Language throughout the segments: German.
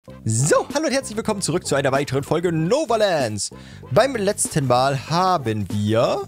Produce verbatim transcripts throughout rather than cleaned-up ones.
So, hallo und herzlich willkommen zurück zu einer weiteren Folge Novalands. Beim letzten Mal haben wir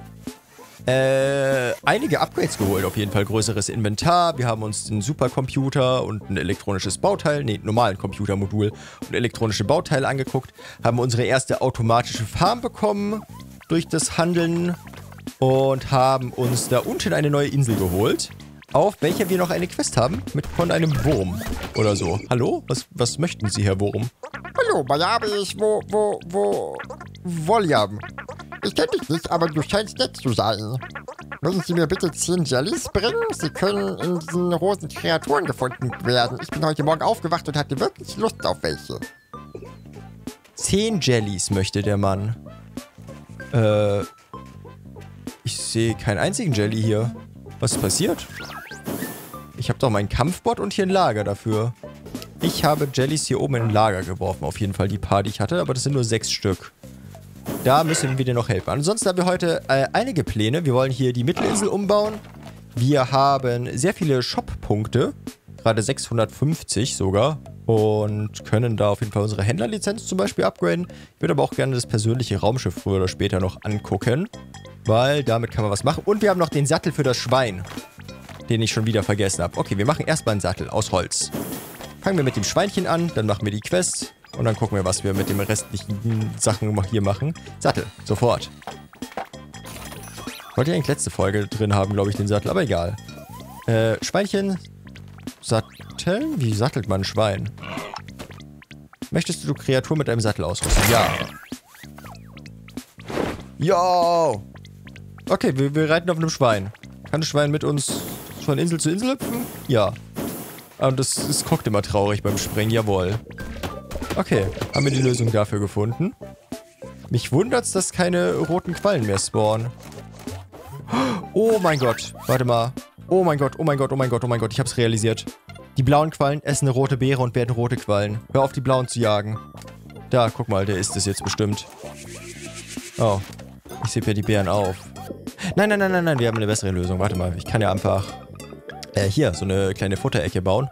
äh, einige Upgrades geholt, auf jeden Fall größeres Inventar. Wir haben uns einen Supercomputer und ein elektronisches Bauteil, nee, normalen Computermodul und elektronische Bauteile angeguckt, haben unsere erste automatische Farm bekommen durch das Handeln und haben uns da unten eine neue Insel geholt, auf welcher wir noch eine Quest haben mit von einem Wurm oder so. Hallo? Was, was möchten Sie, Herr Wurm? Hallo, mein Name ist Wo... Wo... Wo... William. Ich kenne dich nicht, aber du scheinst nett zu sein. Mögen Sie mir bitte zehn Jellies bringen? Sie können in diesen roten Kreaturen gefunden werden. Ich bin heute Morgen aufgewacht und hatte wirklich Lust auf welche. Zehn Jellies möchte der Mann. Äh... Ich sehe keinen einzigen Jelly hier. Was ist passiert? Ich habe doch meinen Kampfbot und hier ein Lager dafür. Ich habe Jellies hier oben in ein Lager geworfen. Auf jeden Fall die paar, die ich hatte. Aber das sind nur sechs Stück. Da müssen wir dir noch helfen. Ansonsten haben wir heute äh, einige Pläne. Wir wollen hier die Mittelinsel umbauen. Wir haben sehr viele Shop-Punkte. Gerade sechshundertfünfzig sogar. Und können da auf jeden Fall unsere Händlerlizenz zum Beispiel upgraden. Ich würde aber auch gerne das persönliche Raumschiff früher oder später noch angucken. Weil damit kann man was machen. Und wir haben noch den Sattel für das Schwein. Den ich schon wieder vergessen habe. Okay, wir machen erstmal einen Sattel aus Holz. Fangen wir mit dem Schweinchen an, dann machen wir die Quest. Und dann gucken wir, was wir mit den restlichen Sachen hier machen. Sattel, sofort. Wollte ich eigentlich letzte Folge drin haben, glaube ich, den Sattel. Aber egal. Äh, Schweinchen. Satteln? Wie sattelt man ein Schwein? Möchtest du Kreatur mit einem Sattel ausrüsten? Ja. Jo! Okay, wir, wir reiten auf einem Schwein. Kann das Schwein mit uns von Insel zu Insel hüpfen? Ja. Und das, das guckt immer traurig beim Springen, jawohl. Okay, haben wir die Lösung dafür gefunden. Mich wundert's, dass keine roten Quallen mehr spawnen. Oh mein Gott, warte mal. Oh mein Gott, oh mein Gott, oh mein Gott, oh mein Gott, ich hab's realisiert. Die blauen Quallen essen eine rote Beere und werden rote Quallen. Hör auf, die blauen zu jagen. Da, guck mal, der isst es jetzt bestimmt. Oh, ich heb ja die Beeren auf. Nein, nein, nein, nein, nein, wir haben eine bessere Lösung. Warte mal, ich kann ja einfach äh, hier so eine kleine Futterecke bauen.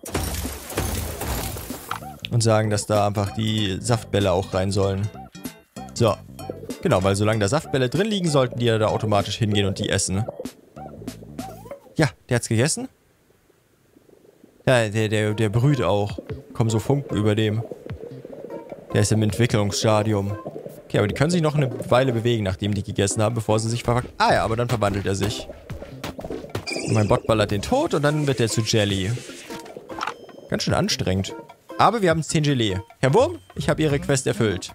Und sagen, dass da einfach die Saftbälle auch rein sollen. So. Genau, weil solange da Saftbälle drin liegen, sollten die ja da automatisch hingehen und die essen. Ja, der hat's gegessen. Ja, der, der, der brüht auch. Kommen so Funken über dem. Der ist im Entwicklungsstadium. Okay, aber die können sich noch eine Weile bewegen, nachdem die gegessen haben, bevor sie sich verwandelt. Ah ja, aber dann verwandelt er sich. Und mein Bot ballert den tot und dann wird er zu Jelly. Ganz schön anstrengend. Aber wir haben zehn Gelee. Herr Wurm, ich habe Ihre Quest erfüllt.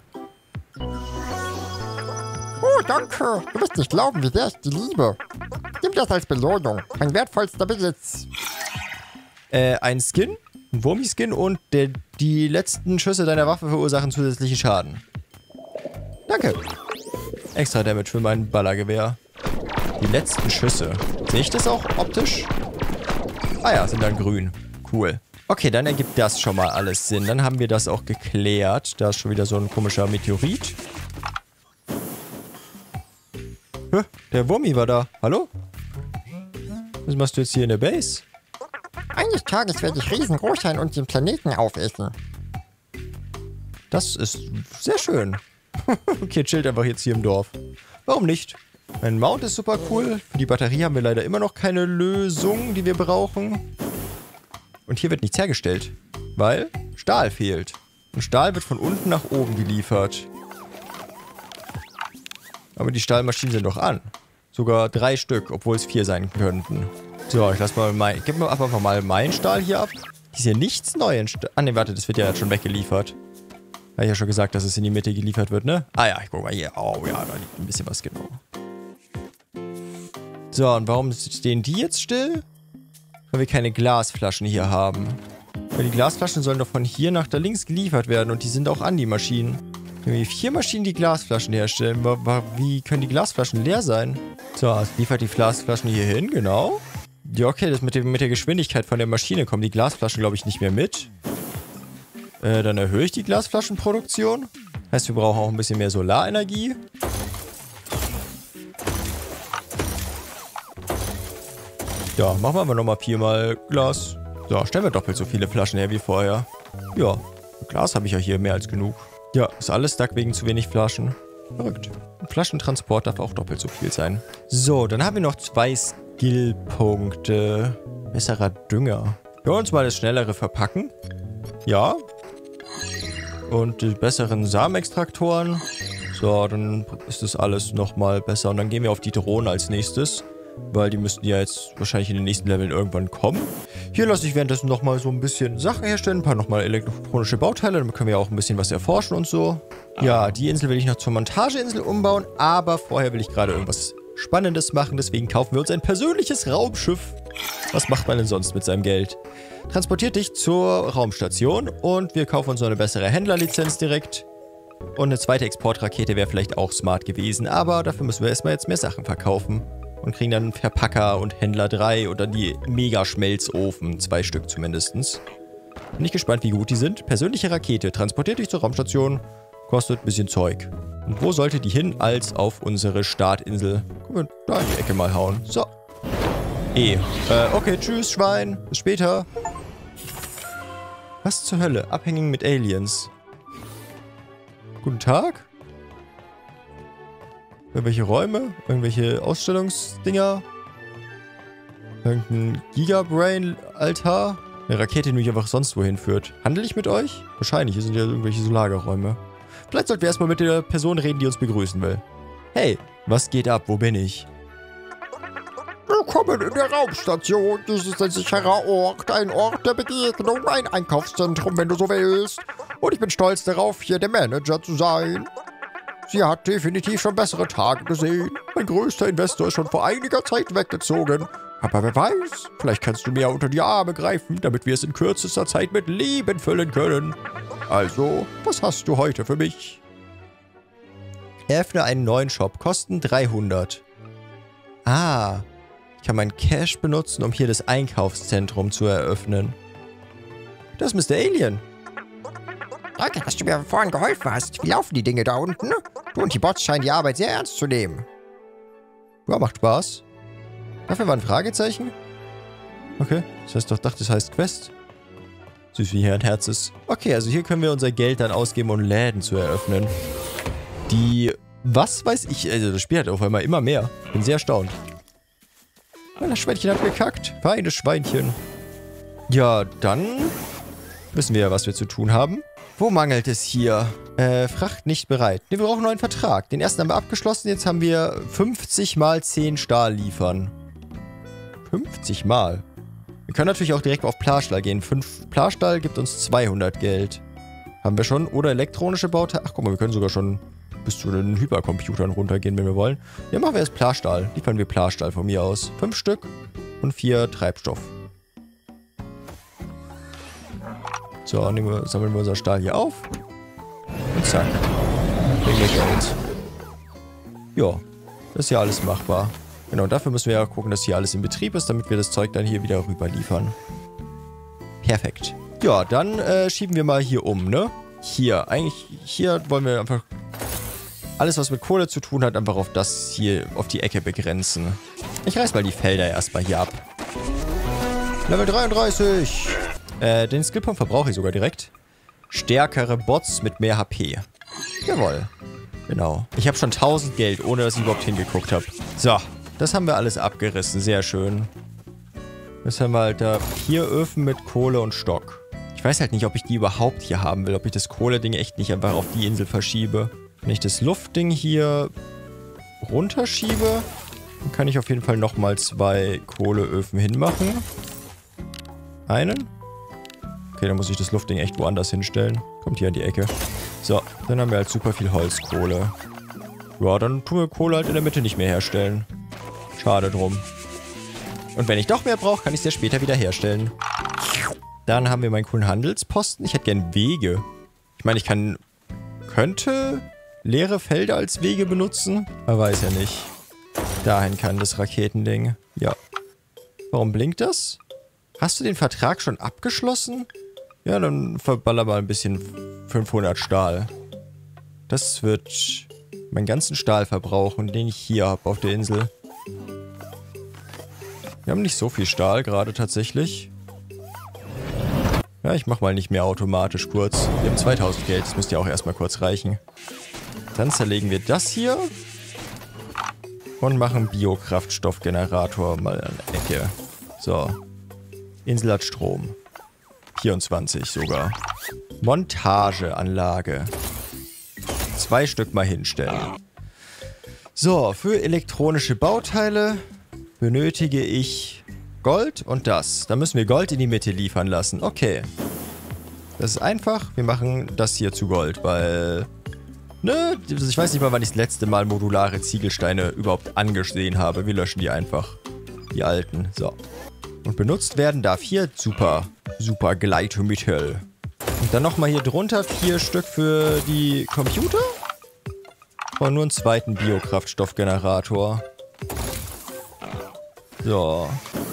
Oh, danke. Du wirst nicht glauben, wie sehr ich die liebe. Nimm das als Belohnung. Mein wertvollster Besitz. Äh, ein Skin, ein Wurmi-Skin und der, die letzten Schüsse deiner Waffe verursachen zusätzlichen Schaden. Danke. Extra Damage für mein Ballergewehr. Die letzten Schüsse. Sehe ich das auch optisch? Ah ja, sind dann grün. Cool. Okay, dann ergibt das schon mal alles Sinn. Dann haben wir das auch geklärt. Da ist schon wieder so ein komischer Meteorit. Hä? Der Wurmi war da. Hallo? Was machst du jetzt hier in der Base? Eines Tages werde ich riesengroß sein und den Planeten aufessen. Das ist sehr schön. Okay, chillt einfach jetzt hier im Dorf. Warum nicht? Mein Mount ist super cool. Für die Batterie haben wir leider immer noch keine Lösung, die wir brauchen. Und hier wird nichts hergestellt, weil Stahl fehlt. Und Stahl wird von unten nach oben geliefert. Aber die Stahlmaschinen sind doch an. Sogar drei Stück, obwohl es vier sein könnten. So, ich lass mal mein... Gib mir einfach mal meinen Stahl hier ab. Ist hier nichts Neues. Ah ne, warte, das wird ja jetzt schon weggeliefert. Habe ich ja schon gesagt, dass es in die Mitte geliefert wird, ne? Ah ja, ich guck mal hier. Oh ja, da liegt ein bisschen was genau. So, und warum stehen die jetzt still? Weil wir keine Glasflaschen hier haben. Weil die Glasflaschen sollen doch von hier nach da links geliefert werden und die sind auch an, die Maschinen. Wir haben hier vier Maschinen, die Glasflaschen herstellen. Wie können die Glasflaschen leer sein? So, es liefert die Glasflaschen hier hin, genau. Ja, okay, das mit, dem, mit der Geschwindigkeit von der Maschine kommen die Glasflaschen, glaube ich, nicht mehr mit. Äh, dann erhöhe ich die Glasflaschenproduktion. Heißt, wir brauchen auch ein bisschen mehr Solarenergie. Ja, machen wir aber nochmal viermal Glas. So, stellen wir doppelt so viele Flaschen her wie vorher. Ja, Glas habe ich ja hier mehr als genug. Ja, ist alles stuck wegen zu wenig Flaschen. Verrückt. Ein Flaschentransport darf auch doppelt so viel sein. So, dann haben wir noch zwei Skillpunkte. Besserer Dünger. Wir wollen uns mal das schnellere verpacken. Ja. Und die besseren Samenextraktoren. So, dann ist das alles nochmal besser. Und dann gehen wir auf die Drohnen als nächstes. Weil die müssten ja jetzt wahrscheinlich in den nächsten Leveln irgendwann kommen. Hier lasse ich währenddessen nochmal so ein bisschen Sachen herstellen. Ein paar nochmal elektronische Bauteile. Dann können wir ja auch ein bisschen was erforschen und so. Ja, die Insel will ich noch zur Montageinsel umbauen. Aber vorher will ich gerade irgendwas Spannendes machen. Deswegen kaufen wir uns ein persönliches Raumschiff. Was macht man denn sonst mit seinem Geld? Transportiert dich zur Raumstation. Und wir kaufen uns noch eine bessere Händlerlizenz direkt. Und eine zweite Exportrakete wäre vielleicht auch smart gewesen. Aber dafür müssen wir erstmal jetzt mehr Sachen verkaufen. Und kriegen dann Verpacker und Händler drei und dann die Mega-Schmelzofen, zwei Stück zumindest. Bin ich gespannt, wie gut die sind. Persönliche Rakete, transportiert dich zur Raumstation, kostet ein bisschen Zeug. Und wo sollte die hin, als auf unsere Startinsel? Gucken wir da in die Ecke mal hauen. So. E. Äh, okay, tschüss, Schwein. Bis später. Was zur Hölle? Abhängen mit Aliens. Guten Tag? Irgendwelche Räume? Irgendwelche Ausstellungsdinger? Irgendein Gigabrain-Altar? Eine Rakete, die mich einfach sonst wohin führt. Handle ich mit euch? Wahrscheinlich, hier sind ja irgendwelche so Lagerräume. Vielleicht sollten wir erstmal mit der Person reden, die uns begrüßen will. Hey, was geht ab? Wo bin ich? Willkommen in der Raumstation. Dies ist ein sicherer Ort, ein Ort der Begegnung, ein Einkaufszentrum, wenn du so willst. Und ich bin stolz darauf, hier der Manager zu sein. Sie hat definitiv schon bessere Tage gesehen. Mein größter Investor ist schon vor einiger Zeit weggezogen. Aber wer weiß, vielleicht kannst du mir ja unter die Arme greifen, damit wir es in kürzester Zeit mit Leben füllen können. Also, was hast du heute für mich? Eröffne einen neuen Shop. Kosten dreihundert. Ah, ich kann meinen Cash benutzen, um hier das Einkaufszentrum zu eröffnen. Das ist Mister Alien. Danke, dass du mir vorhin geholfen hast. Wie laufen die Dinge da unten? Du und die Bots scheinen die Arbeit sehr ernst zu nehmen. Ja, macht Spaß. Dafür war ein Fragezeichen? Okay, das heißt doch, dachte, das heißt Quest. Süß wie hier ein Herz ist. Okay, also hier können wir unser Geld dann ausgeben, um Läden zu eröffnen. Die, was weiß ich, also das Spiel hat auf einmal immer mehr. Bin sehr erstaunt. Das Schweinchen hat gekackt. Feines Schweinchen. Ja, dann wissen wir ja, was wir zu tun haben. Wo mangelt es hier? Äh, Fracht nicht bereit. Ne, wir brauchen einen neuen Vertrag. Den ersten haben wir abgeschlossen. Jetzt haben wir fünfzig mal zehn Stahl liefern. fünfzig mal. Wir können natürlich auch direkt auf Plastahl gehen. fünf Plastahl gibt uns zweihundert Geld. Haben wir schon. Oder elektronische Bauteile. Ach, guck mal, wir können sogar schon bis zu den Hypercomputern runtergehen, wenn wir wollen. Ja, machen wir erst Plastahl. Liefern wir Plastahl von mir aus. Fünf Stück und vier Treibstoff. So, nehmen wir, sammeln wir unser Stahl hier auf. Und zack. Bringen wir Geld. Ja, das ist ja alles machbar. Genau, und dafür müssen wir ja gucken, dass hier alles in Betrieb ist, damit wir das Zeug dann hier wieder rüber liefern. Perfekt. Ja, dann äh, schieben wir mal hier um, ne? Hier, eigentlich, hier wollen wir einfach alles, was mit Kohle zu tun hat, einfach auf das hier, auf die Ecke begrenzen. Ich reiß mal die Felder erstmal hier ab. Level dreiunddreißig. Äh, den Skillpunkt verbrauche ich sogar direkt. Stärkere Bots mit mehr H P. Jawohl. Genau. Ich habe schon tausend Geld, ohne dass ich überhaupt hingeguckt habe. So, das haben wir alles abgerissen. Sehr schön. Jetzt haben wir halt da vier Öfen mit Kohle und Stock. Ich weiß halt nicht, ob ich die überhaupt hier haben will. Ob ich das Kohle-Ding echt nicht einfach auf die Insel verschiebe. Wenn ich das Luftding hier runterschiebe, dann kann ich auf jeden Fall nochmal zwei Kohleöfen hinmachen. Einen. Okay, dann muss ich das Luftding echt woanders hinstellen. Kommt hier an die Ecke. So, dann haben wir halt super viel Holzkohle. Ja, dann tun wir Kohle halt in der Mitte nicht mehr herstellen. Schade drum. Und wenn ich doch mehr brauche, kann ich es ja später wieder herstellen. Dann haben wir meinen coolen Handelsposten. Ich hätte gern Wege. Ich meine, ich kann... Könnte leere Felder als Wege benutzen? Man weiß ja nicht. Dahin kann das Raketending. Ja. Warum blinkt das? Hast du den Vertrag schon abgeschlossen? Ja, dann verballer mal ein bisschen fünfhundert Stahl. Das wird meinen ganzen Stahl verbrauchen, den ich hier habe auf der Insel. Wir haben nicht so viel Stahl gerade tatsächlich. Ja, Ja, ich mach mal nicht mehr automatisch kurz. Wir haben zweitausend Geld, das müsste ja auch erstmal kurz reichen. Dann zerlegen wir das hier. Und machen Biokraftstoffgenerator mal an der Ecke. So. Insel hat Strom. vierundzwanzig sogar. Montageanlage. Zwei Stück mal hinstellen. So, für elektronische Bauteile benötige ich Gold und das. Da müssen wir Gold in die Mitte liefern lassen. Okay. Das ist einfach. Wir machen das hier zu Gold, weil... Ne, ich weiß nicht mal, wann ich das letzte Mal modulare Ziegelsteine überhaupt angesehen habe. Wir löschen die einfach. Die alten. So. Und benutzt werden darf hier super, super Gleitmittel. Und dann nochmal hier drunter vier Stück für die Computer. Und nur einen zweiten Biokraftstoffgenerator. So.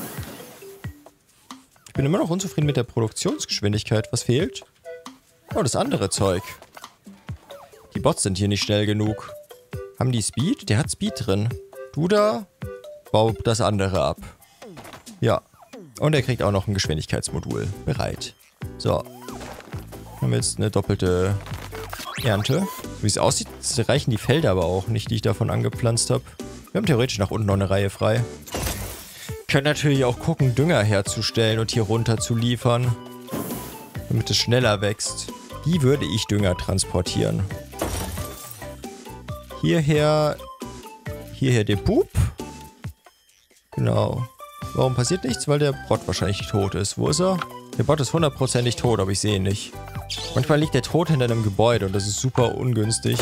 Ich bin immer noch unzufrieden mit der Produktionsgeschwindigkeit. Was fehlt? Oh, das andere Zeug. Die Bots sind hier nicht schnell genug. Haben die Speed? Der hat Speed drin. Du da, bau das andere ab. Ja. Und er kriegt auch noch ein Geschwindigkeitsmodul. Bereit. So. Haben wir jetzt eine doppelte Ernte. Wie es aussieht, reichen die Felder aber auch nicht, die ich davon angepflanzt habe. Wir haben theoretisch nach unten noch eine Reihe frei. Können natürlich auch gucken, Dünger herzustellen und hier runter zu liefern. Damit es schneller wächst. Wie würde ich Dünger transportieren? Hierher, hierher den Pup. Genau. Warum passiert nichts? Weil der Bot wahrscheinlich tot ist. Wo ist er? Der Bot ist hundertprozentig tot, aber ich sehe ihn nicht. Manchmal liegt der tot hinter einem Gebäude und das ist super ungünstig.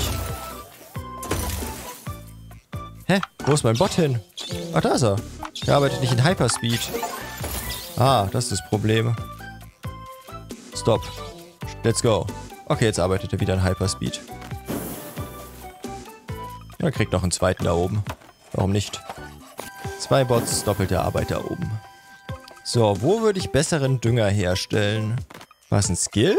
Hä? Wo ist mein Bot hin? Ach, da ist er. Der arbeitet nicht in Hyperspeed. Ah, das ist das Problem. Stop. Let's go. Okay, jetzt arbeitet er wieder in Hyperspeed. Er kriegt noch einen zweiten da oben. Warum nicht? Zwei Bots, doppelte Arbeit da oben. So, wo würde ich besseren Dünger herstellen? War es ein Skill?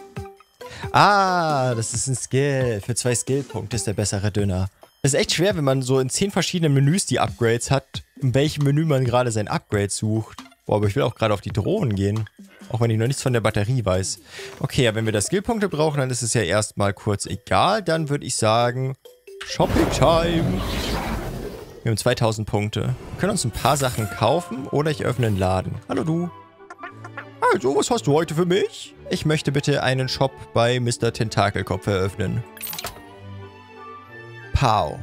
Ah, das ist ein Skill. Für zwei Skillpunkte ist der bessere Dünger. Das ist echt schwer, wenn man so in zehn verschiedenen Menüs die Upgrades hat, in welchem Menü man gerade sein Upgrade sucht. Boah, aber ich will auch gerade auf die Drohnen gehen. Auch wenn ich noch nichts von der Batterie weiß. Okay, ja, wenn wir da Skillpunkte brauchen, dann ist es ja erstmal kurz egal. Dann würde ich sagen, Shopping Time. Wir haben zweitausend Punkte. Wir können uns ein paar Sachen kaufen oder ich öffne einen Laden. Hallo du. Also, was hast du heute für mich? Ich möchte bitte einen Shop bei Mister Tentakelkopf eröffnen. Pow.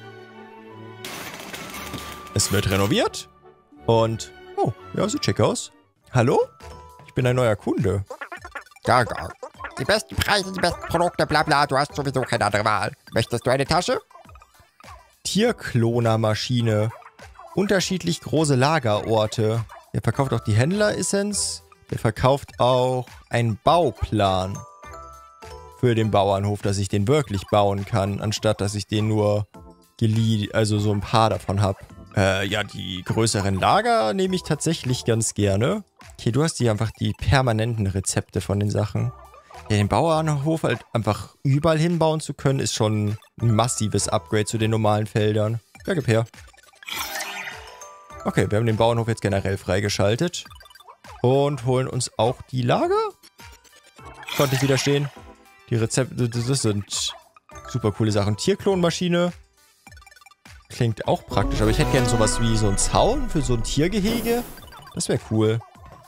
Es wird renoviert. Und, oh, ja, sieht schick aus. Hallo? Ich bin ein neuer Kunde. Ja, ja. Die besten Preise, die besten Produkte, bla bla, du hast sowieso keine andere Wahl. Möchtest du eine Tasche? Tierklonermaschine. Unterschiedlich große Lagerorte. Der verkauft auch die Händler-Essenz. Der verkauft auch einen Bauplan für den Bauernhof, dass ich den wirklich bauen kann, anstatt dass ich den nur geliehen, also so ein paar davon habe. Äh, ja, die größeren Lager nehme ich tatsächlich ganz gerne. Okay, du hast hier einfach die permanenten Rezepte von den Sachen. Ja, den Bauernhof halt einfach überall hinbauen zu können, ist schon ein massives Upgrade zu den normalen Feldern. Ja, gib her. Okay, wir haben den Bauernhof jetzt generell freigeschaltet. Und holen uns auch die Lager. Konnte ich widerstehen. Die Rezepte, das sind super coole Sachen. Tierklonmaschine. Klingt auch praktisch, aber ich hätte gerne sowas wie so einen Zaun für so ein Tiergehege. Das wäre cool.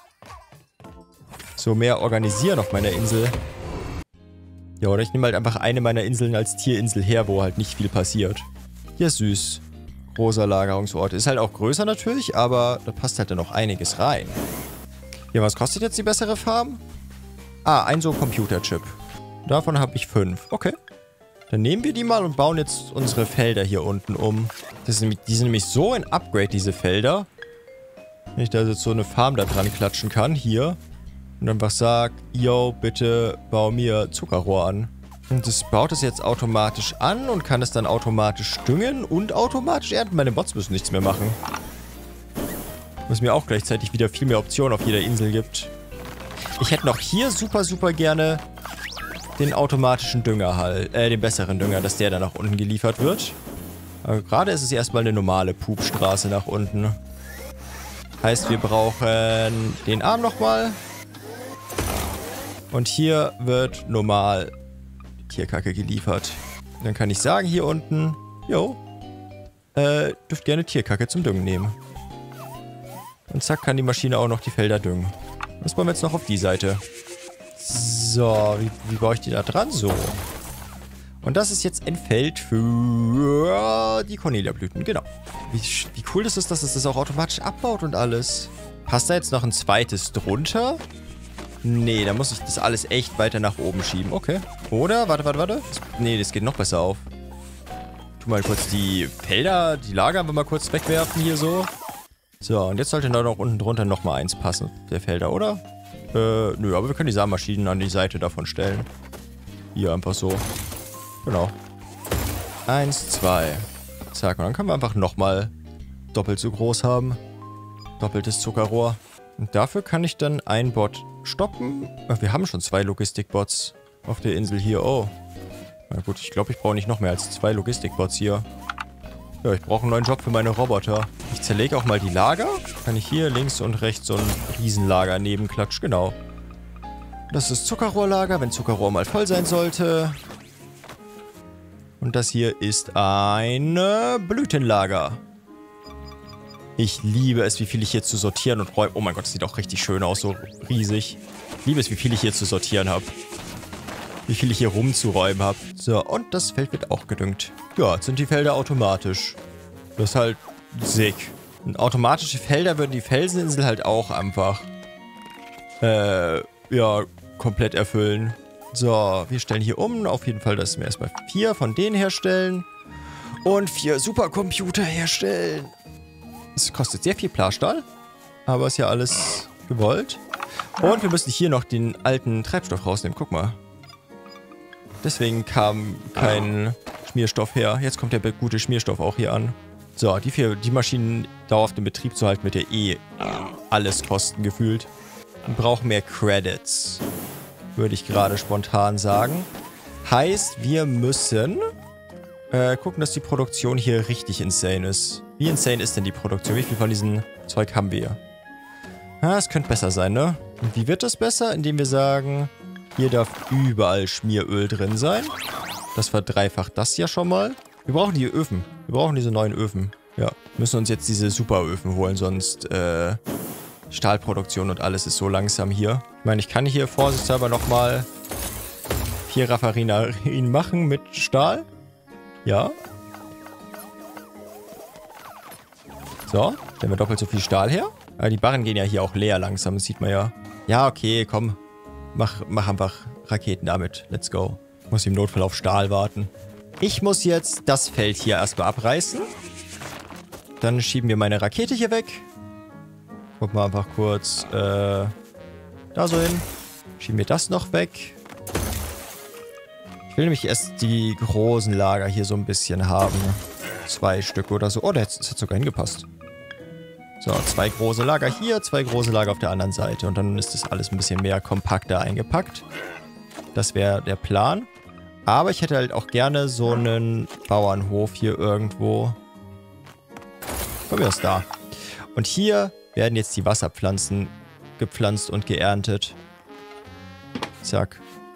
So mehr organisieren auf meiner Insel. Ja, oder ich nehme halt einfach eine meiner Inseln als Tierinsel her, wo halt nicht viel passiert. Hier ist süß. Großer Lagerungsort. Ist halt auch größer natürlich, aber da passt halt dann noch einiges rein. Ja, was kostet jetzt die bessere Farm? Ah, ein so Computerchip. Davon habe ich fünf. Okay. Dann nehmen wir die mal und bauen jetzt unsere Felder hier unten um. Das ist nämlich, die sind nämlich so ein Upgrade, diese Felder. Wenn ich da jetzt so eine Farm da dran klatschen kann, hier. Und einfach sag, yo, bitte bau mir Zuckerrohr an. Und das baut es jetzt automatisch an und kann es dann automatisch düngen und automatisch ernten. Meine Bots müssen nichts mehr machen. Was mir auch gleichzeitig wieder viel mehr Optionen auf jeder Insel gibt. Ich hätte noch hier super, super gerne den automatischen Dünger halt, äh, den besseren Dünger, dass der dann nach unten geliefert wird. Aber gerade ist es erstmal eine normale Pupstraße nach unten. Heißt, wir brauchen den Arm nochmal. Und hier wird normal Tierkacke geliefert. Dann kann ich sagen hier unten, jo, äh, dürft gerne Tierkacke zum Düngen nehmen. Und zack, kann die Maschine auch noch die Felder düngen. Was wollen wir jetzt noch auf die Seite? So, wie, wie baue ich die da dran? So. Und das ist jetzt ein Feld für die Cornelia-Blüten, genau. Wie, wie cool ist es, dass es das auch automatisch abbaut und alles. Passt da jetzt noch ein zweites drunter? Nee, da muss ich das alles echt weiter nach oben schieben. Okay. Oder? Warte, warte, warte. Das, nee, das geht noch besser auf. Tu mal kurz die Felder, die Lager einfach mal kurz wegwerfen hier so. So, und jetzt sollte da noch unten drunter nochmal eins passen, der Felder, oder? Äh, nö, aber wir können die Samenmaschinen an die Seite davon stellen. Hier einfach so. Genau. Eins, zwei. Zack, und dann können wir einfach nochmal doppelt so groß haben. Doppeltes Zuckerrohr. Und dafür kann ich dann ein Bot stoppen. Wir haben schon zwei Logistikbots auf der Insel hier. Oh. Na gut, ich glaube, ich brauche nicht noch mehr als zwei Logistikbots hier. Ja, ich brauche einen neuen Job für meine Roboter. Ich zerlege auch mal die Lager. Kann ich hier links und rechts so ein Riesenlager nebenklatsch. Genau. Das ist Zuckerrohrlager, wenn Zuckerrohr mal voll sein sollte. Und das hier ist ein Blütenlager. Ich liebe es, wie viel ich hier zu sortieren und räumen... Oh mein Gott, das sieht auch richtig schön aus, so riesig. Ich liebe es, wie viel ich hier zu sortieren habe. Wie viel ich hier rumzuräumen habe. So, und das Feld wird auch gedüngt. Ja, jetzt sind die Felder automatisch. Das ist halt sick. Und automatische Felder würden die Felseninsel halt auch einfach... Äh, ja, komplett erfüllen. So, wir stellen hier um. Auf jeden Fall, dass wir erstmal vier von denen herstellen. Und vier Supercomputer herstellen. Es kostet sehr viel Plastahl. Aber ist ja alles gewollt. Und wir müssen hier noch den alten Treibstoff rausnehmen. Guck mal. Deswegen kam kein Schmierstoff her. Jetzt kommt der gute Schmierstoff auch hier an. So, die vier, die Maschinen dauerhaft in Betrieb zu halten, mit der eh alles kosten gefühlt. Wir brauchen mehr Credits. Würde ich gerade spontan sagen. Heißt, wir müssen äh, gucken, dass die Produktion hier richtig insane ist. Wie insane ist denn die Produktion? Wie viel von diesem Zeug haben wir? Ah, es könnte besser sein, ne? Und wie wird das besser? Indem wir sagen, hier darf überall Schmieröl drin sein. Das verdreifacht das ja schon mal. Wir brauchen die Öfen. Wir brauchen diese neuen Öfen. Ja, müssen uns jetzt diese Superöfen holen, sonst äh, Stahlproduktion und alles ist so langsam hier. Ich meine, ich kann hier vorsichtshalber nochmal vier Raffinerien machen mit Stahl. Ja. So, stellen wir doppelt so viel Stahl her. Aber die Barren gehen ja hier auch leer langsam, das sieht man ja. Ja, okay, komm. Mach, mach einfach Raketen damit. Let's go. Muss im Notfall auf Stahl warten. Ich muss jetzt das Feld hier erstmal abreißen. Dann schieben wir meine Rakete hier weg. Gucken wir einfach kurz äh, da so hin. Schieben wir das noch weg. Ich will nämlich erst die großen Lager hier so ein bisschen haben. Zwei Stück oder so. Oh, das hat sogar hingepasst. So, zwei große Lager hier, zwei große Lager auf der anderen Seite. Und dann ist das alles ein bisschen mehr kompakter eingepackt. Das wäre der Plan. Aber ich hätte halt auch gerne so einen Bauernhof hier irgendwo. Komm mir aus da. Und hier werden jetzt die Wasserpflanzen gepflanzt und geerntet. Zack.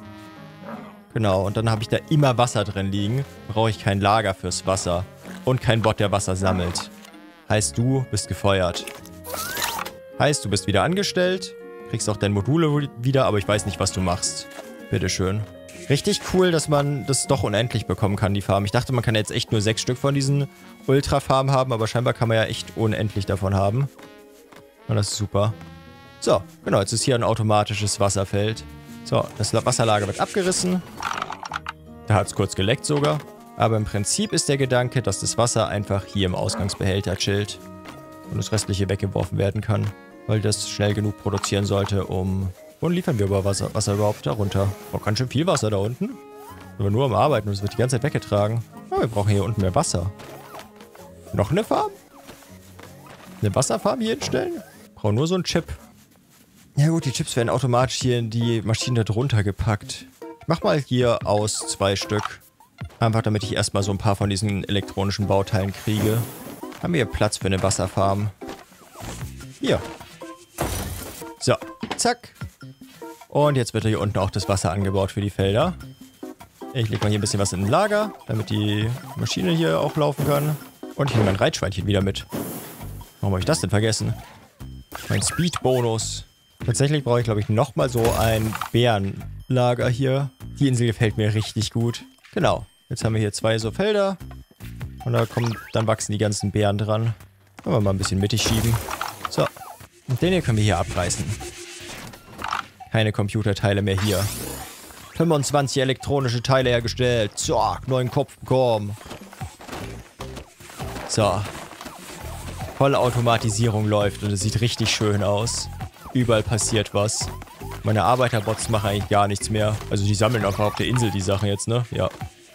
Genau, und dann habe ich da immer Wasser drin liegen. Brauche ich kein Lager fürs Wasser. Und kein Bot, der Wasser sammelt. Heißt, du bist gefeuert. Heißt, du bist wieder angestellt. Kriegst auch deine Module wieder, aber ich weiß nicht, was du machst. Bitteschön. Richtig cool, dass man das doch unendlich bekommen kann, die Farm. Ich dachte, man kann jetzt echt nur sechs Stück von diesen Ultra-Farmen haben, aber scheinbar kann man ja echt unendlich davon haben. Und das ist super. So, genau, jetzt ist hier ein automatisches Wasserfeld. So, das Wasserlager wird abgerissen. Da hat es kurz geleckt sogar. Aber im Prinzip ist der Gedanke, dass das Wasser einfach hier im Ausgangsbehälter chillt. Und das restliche weggeworfen werden kann. Weil das schnell genug produzieren sollte, um... Und liefern wir über Wasser, Wasser überhaupt darunter? Oh, ganz schön viel Wasser da unten. Aber nur am Arbeiten und es wird die ganze Zeit weggetragen. Oh, wir brauchen hier unten mehr Wasser. Noch eine Farm? Eine Wasserfarm hier hinstellen? Brauchen nur so einen Chip. Ja gut, die Chips werden automatisch hier in die Maschine drunter gepackt. Ich mach mal hier aus zwei Stück. Einfach damit ich erstmal so ein paar von diesen elektronischen Bauteilen kriege. Haben wir hier Platz für eine Wasserfarm. Hier. So, zack. Und jetzt wird hier unten auch das Wasser angebaut für die Felder. Ich lege mal hier ein bisschen was in ein Lager, damit die Maschine hier auch laufen kann. Und ich nehme mein Reitschweinchen wieder mit. Warum habe ich das denn vergessen? Mein Speed-Bonus. Tatsächlich brauche ich, glaube ich, nochmal so ein Bärenlager hier. Die Insel gefällt mir richtig gut. Genau. Jetzt haben wir hier zwei so Felder. Und da kommen, dann wachsen die ganzen Beeren dran. Können wir mal ein bisschen mittig schieben. So. Und den hier können wir hier abreißen. Keine Computerteile mehr hier. fünfundzwanzig elektronische Teile hergestellt. Zack, neuen Kopf bekommen. So. Vollautomatisierung läuft und es sieht richtig schön aus. Überall passiert was. Meine Arbeiterbots machen eigentlich gar nichts mehr. Also die sammeln einfach auf der Insel die Sachen jetzt, ne? Ja.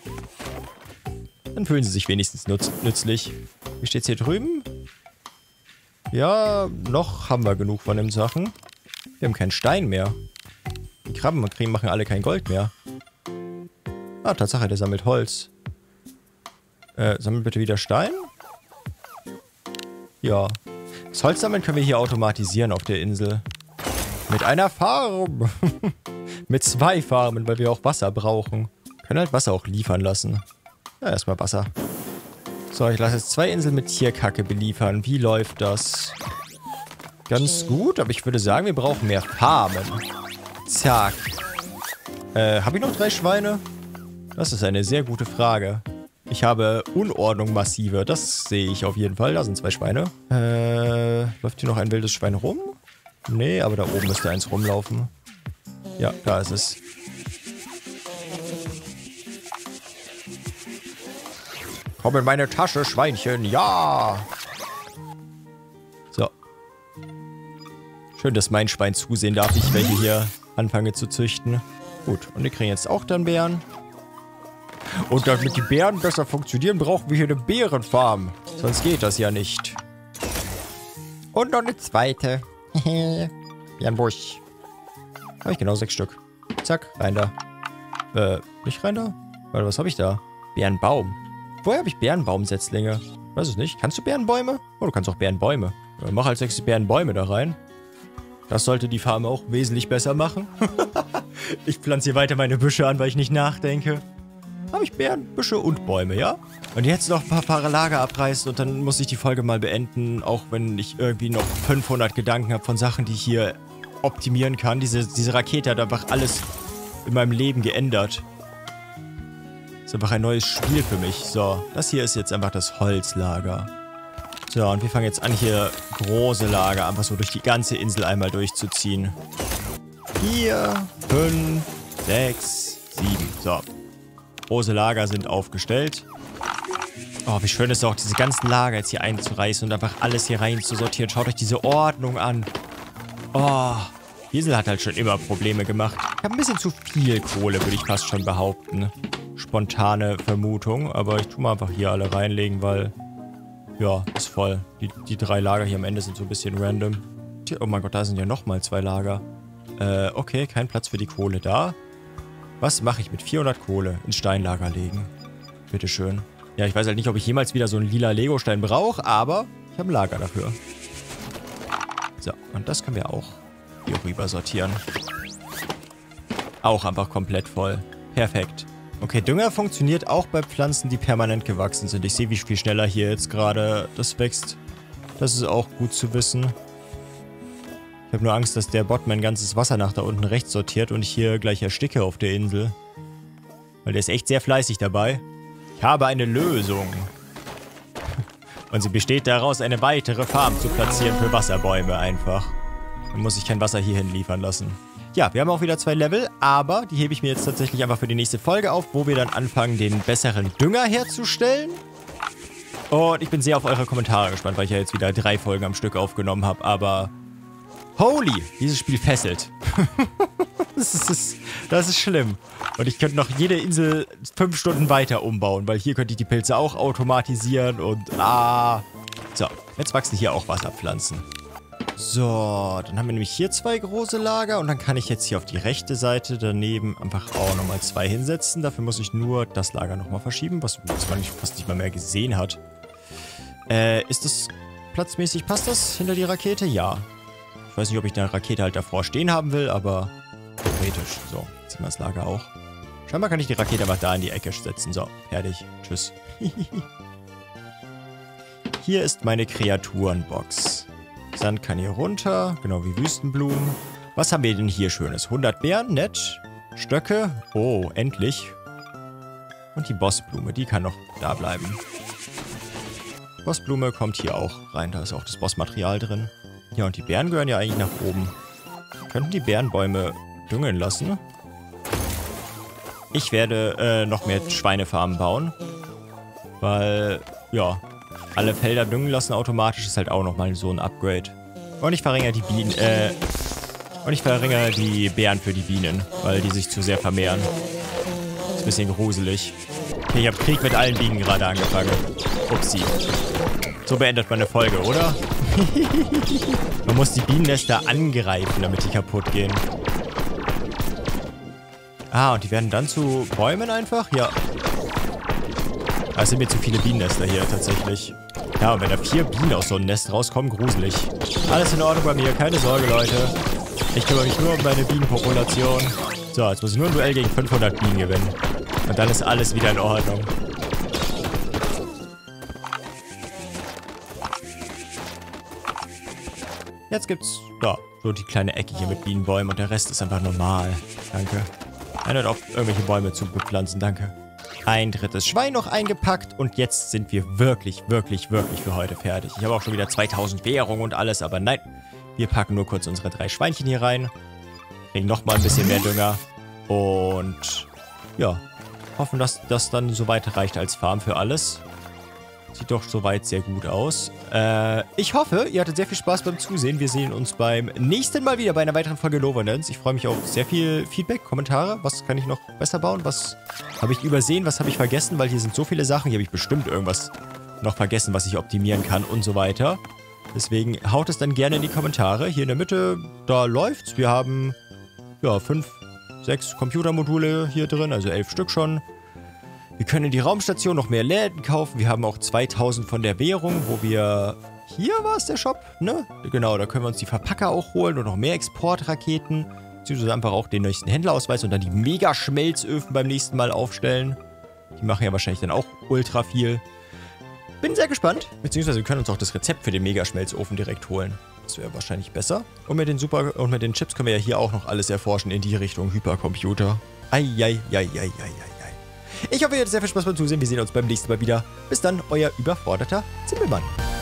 Dann fühlen sie sich wenigstens nutz nützlich. Wie steht's hier drüben? Ja, noch haben wir genug von den Sachen. Wir haben keinen Stein mehr. Die Krabben machen alle kein Gold mehr. Ah, Tatsache, der sammelt Holz. Äh, sammelt bitte wieder Stein? Ja. Das Holz sammeln können wir hier automatisieren auf der Insel. Mit einer Farm. Mit zwei Farmen, weil wir auch Wasser brauchen. Können halt Wasser auch liefern lassen. Ja, erstmal Wasser. So, ich lasse jetzt zwei Inseln mit Tierkacke beliefern. Wie läuft das? Ganz gut, aber ich würde sagen, wir brauchen mehr Farmen. Zack. Äh, habe ich noch drei Schweine? Das ist eine sehr gute Frage. Ich habe Unordnung massive. Das sehe ich auf jeden Fall. Da sind zwei Schweine. Äh, läuft hier noch ein wildes Schwein rum? Nee, aber da oben müsste eins rumlaufen. Ja, da ist es. Komm in meine Tasche, Schweinchen. Ja! So. Schön, dass mein Schwein zusehen darf, ich welche hier anfange zu züchten. Gut, und wir kriegen jetzt auch dann Bären. Und damit die Bären besser funktionieren, brauchen wir hier eine Bärenfarm. Sonst geht das ja nicht. Und noch eine zweite. Bärenbusch. Habe ich genau sechs Stück. Zack, rein da. Äh, nicht rein da? Warte, was habe ich da? Bärenbaum. Woher habe ich Bärenbaumsetzlinge? Weiß es nicht. Kannst du Bärenbäume? Oh, du kannst auch Bärenbäume. Äh, mach als nächstes Bärenbäume da rein. Das sollte die Farm auch wesentlich besser machen. Ich pflanze hier weiter meine Büsche an, weil ich nicht nachdenke. Habe ich Beeren, Büsche und Bäume, ja? Und jetzt noch ein paar Fahrerlager abreißen und dann muss ich die Folge mal beenden, auch wenn ich irgendwie noch fünfhundert Gedanken habe von Sachen, die ich hier optimieren kann. Diese, diese Rakete hat einfach alles in meinem Leben geändert. Ist einfach ein neues Spiel für mich. So, das hier ist jetzt einfach das Holzlager. So, und wir fangen jetzt an, hier große Lager einfach so durch die ganze Insel einmal durchzuziehen. Vier, fünf, sechs, sieben. So. Große Lager sind aufgestellt. Oh, wie schön ist es auch, diese ganzen Lager jetzt hier einzureißen und einfach alles hier rein zu sortieren. Schaut euch diese Ordnung an. Oh, Diesel hat halt schon immer Probleme gemacht. Ich habe ein bisschen zu viel Kohle, würde ich fast schon behaupten. Spontane Vermutung, aber ich tue mal einfach hier alle reinlegen, weil... Ja, ist voll. Die, die drei Lager hier am Ende sind so ein bisschen random. Oh mein Gott, da sind ja nochmal zwei Lager. Äh, okay, kein Platz für die Kohle da. Was mache ich mit vierhundert Kohle ins Steinlager legen? Bitteschön. Ja, ich weiß halt nicht, ob ich jemals wieder so einen lila Legostein brauche, aber ich habe ein Lager dafür. So, und das können wir auch hier rüber sortieren. Auch einfach komplett voll. Perfekt. Okay, Dünger funktioniert auch bei Pflanzen, die permanent gewachsen sind. Ich sehe, wie viel schneller hier jetzt gerade das wächst. Das ist auch gut zu wissen. Ich habe nur Angst, dass der Bot mein ganzes Wasser nach da unten rechts sortiert und ich hier gleich ersticke auf der Insel. Weil der ist echt sehr fleißig dabei. Ich habe eine Lösung. Und sie besteht daraus, eine weitere Farm zu platzieren für Wasserbäume einfach. Dann muss ich kein Wasser hierhin liefern lassen. Ja, wir haben auch wieder zwei Level, aber die hebe ich mir jetzt tatsächlich einfach für die nächste Folge auf, wo wir dann anfangen, den besseren Dünger herzustellen. Und ich bin sehr auf eure Kommentare gespannt, weil ich ja jetzt wieder drei Folgen am Stück aufgenommen habe, aber... Holy! Dieses Spiel fesselt. das, ist, das ist schlimm. Und ich könnte noch jede Insel fünf Stunden weiter umbauen, weil hier könnte ich die Pilze auch automatisieren und... Ah... So, jetzt wachsen hier auch Wasserpflanzen. So, dann haben wir nämlich hier zwei große Lager und dann kann ich jetzt hier auf die rechte Seite daneben einfach auch nochmal zwei hinsetzen. Dafür muss ich nur das Lager nochmal verschieben, was, was man nicht, fast nicht mal mehr gesehen hat. Äh, ist das platzmäßig, passt das hinter die Rakete? Ja. Ich weiß nicht, ob ich eine Rakete halt davor stehen haben will, aber Theoretisch. So, ziehen wir das Lager auch. Scheinbar kann ich die Rakete einfach da in die Ecke setzen. So, fertig. Tschüss. Hier ist meine Kreaturenbox. Sand kann hier runter, genau wie Wüstenblumen. Was haben wir denn hier Schönes? hundert Beeren, nett. Stöcke. Oh, endlich. Und die Bossblume, die kann noch da bleiben. Bossblume kommt hier auch rein. Da ist auch das Bossmaterial drin. Ja, und die Beeren gehören ja eigentlich nach oben. Könnten die Beerenbäume düngen lassen? Ich werde äh, noch mehr Schweinefarmen bauen. Weil, ja, alle Felder düngen lassen automatisch ist halt auch nochmal so ein Upgrade. Und ich verringere die Bienen, äh, und ich verringere die Beeren für die Bienen, weil die sich zu sehr vermehren. Ist ein bisschen gruselig. Okay, ich habe Krieg mit allen Bienen gerade angefangen. Upsi. So beendet man eine Folge, oder? Man muss die Bienennester angreifen, damit die kaputt gehen. Ah, und die werden dann zu Bäumen einfach? Ja. Ah, es sind mir zu viele Bienennester hier tatsächlich. Ja, und wenn da vier Bienen aus so einem Nest rauskommen, gruselig. Alles in Ordnung bei mir, keine Sorge, Leute. Ich kümmere mich nur um meine Bienenpopulation. So, jetzt muss ich nur ein Duell gegen fünfhundert Bienen gewinnen. Und dann ist alles wieder in Ordnung. Jetzt gibt's, ja, so die kleine Ecke hier mit Bienenbäumen und der Rest ist einfach normal. Danke. Einer hat auch irgendwelche Bäume zu bepflanzen, danke. Ein drittes Schwein noch eingepackt und jetzt sind wir wirklich, wirklich, wirklich für heute fertig. Ich habe auch schon wieder zweitausend Währung und alles, aber nein. Wir packen nur kurz unsere drei Schweinchen hier rein. Kriegen nochmal ein bisschen mehr Dünger. Und ja, hoffen, dass das dann soweit reicht als Farm für alles. Sieht doch soweit sehr gut aus. Äh, ich hoffe, ihr hattet sehr viel Spaß beim Zusehen. Wir sehen uns beim nächsten Mal wieder bei einer weiteren Folge Lovenance. Ich freue mich auf sehr viel Feedback, Kommentare. Was kann ich noch besser bauen? Was habe ich übersehen? Was habe ich vergessen? Weil hier sind so viele Sachen. Hier habe ich bestimmt irgendwas noch vergessen, was ich optimieren kann und so weiter. Deswegen haut es dann gerne in die Kommentare. Hier in der Mitte, da läuft's. Wir haben, ja, fünf, sechs Computermodule hier drin, also elf Stück schon. Wir können in die Raumstation noch mehr Läden kaufen. Wir haben auch zweitausend von der Währung, wo wir... Hier war es der Shop, ne? Genau, da können wir uns die Verpacker auch holen und noch mehr Exportraketen. Beziehungsweise einfach auch den nächsten Händlerausweis und dann die Mega-Schmelzöfen beim nächsten Mal aufstellen. Die machen ja wahrscheinlich dann auch ultra viel. Bin sehr gespannt. Beziehungsweise wir können uns auch das Rezept für den Mega-Schmelzofen direkt holen. Das wäre wahrscheinlich besser. Und mit den Super und mit den Chips können wir ja hier auch noch alles erforschen in die Richtung Hypercomputer. Eieieiei. Ich hoffe, ihr hattet sehr viel Spaß beim Zusehen. Wir sehen uns beim nächsten Mal wieder. Bis dann, euer überforderter Zimpelmann.